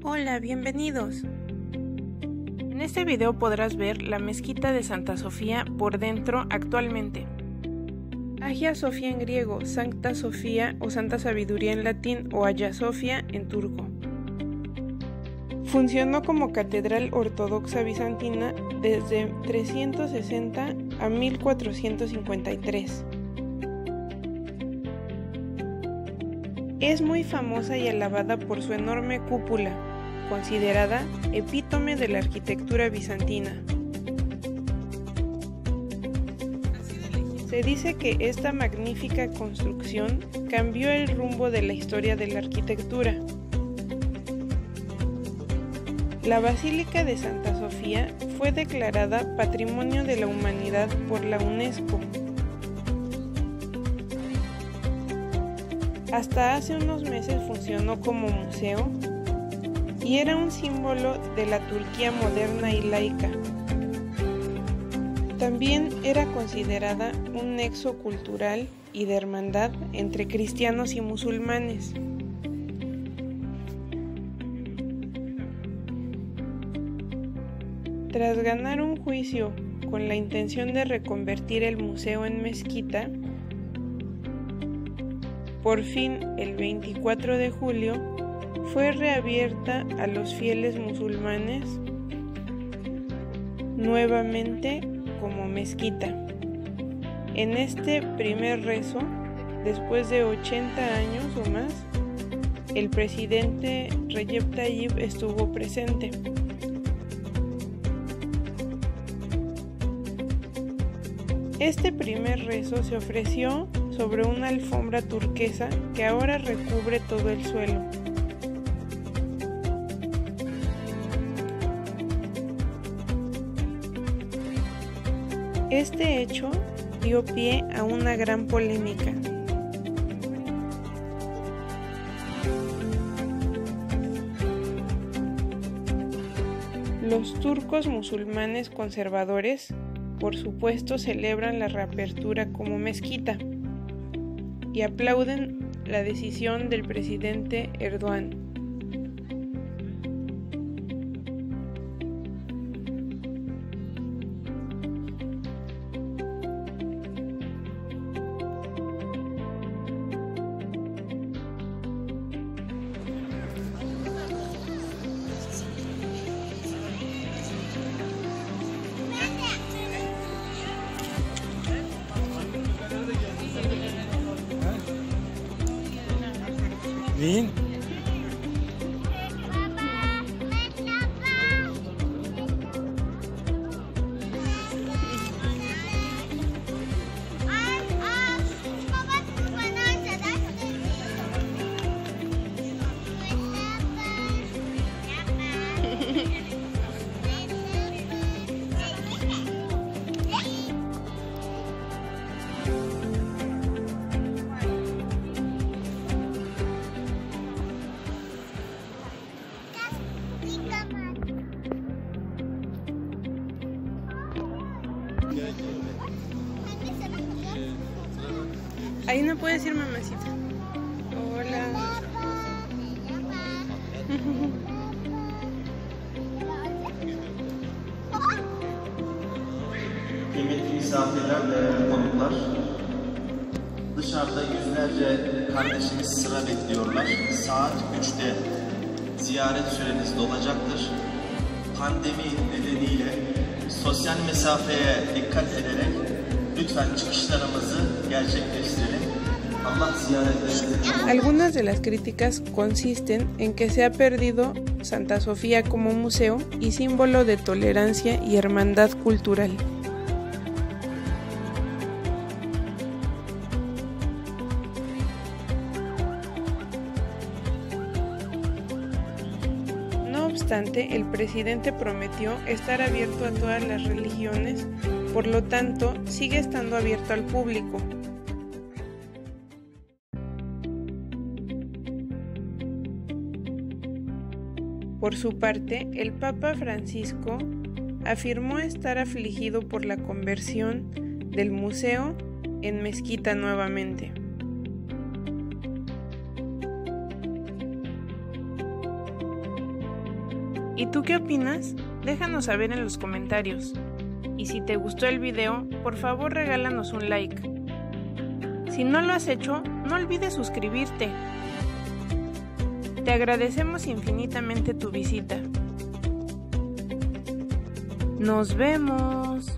Hola, bienvenidos. En este video podrás ver la mezquita de Santa Sofía por dentro actualmente. Hagia Sophia en griego, Sancta Sofía o Santa Sabiduría en latín o Hagia Sophia en turco. Funcionó como catedral ortodoxa bizantina desde 360 a 1453. Es muy famosa y alabada por su enorme cúpula, considerada epítome de la arquitectura bizantina. Se dice que esta magnífica construcción cambió el rumbo de la historia de la arquitectura. La Basílica de Santa Sofía fue declarada Patrimonio de la Humanidad por la UNESCO. Hasta hace unos meses funcionó como museo y era un símbolo de la Turquía moderna y laica. También era considerada un nexo cultural y de hermandad entre cristianos y musulmanes. Tras ganar un juicio con la intención de reconvertir el museo en mezquita, por fin, el 24 de julio, fue reabierta a los fieles musulmanes nuevamente como mezquita. En este primer rezo, después de 80 años o más, el presidente Recep Tayyip estuvo presente. Este primer rezo se ofreció sobre una alfombra turquesa que ahora recubre todo el suelo. Este hecho dio pie a una gran polémica. Los turcos musulmanes conservadores, por supuesto, celebran la reapertura como mezquita y aplauden la decisión del presidente Erdogan. Bien. Ahí no puedes ir, mamacita. Hola. Kıymetli misafirler, değerli konuklar. Dışarıda yüzlerce kardeşimiz sıra bekliyorlar. Saat 3'te ziyaret süreniz dolacaktır. Pandemi nedeniyle sosyal mesafeye dikkat ederek lütfen çıkışlarımızı gerçekleştirelim. Allah ziyaretlerinizi... Algunas de las críticas consisten en que se ha perdido Santa Sofía como museo y símbolo de tolerancia y hermandad cultural. No obstante, el presidente prometió estar abierto a todas las religiones, por lo tanto, sigue estando abierto al público. Por su parte, el Papa Francisco afirmó estar afligido por la conversión del museo en mezquita nuevamente. ¿Y tú qué opinas? Déjanos saber en los comentarios. Y si te gustó el video, por favor regálanos un like. Si no lo has hecho, no olvides suscribirte. Te agradecemos infinitamente tu visita. ¡Nos vemos!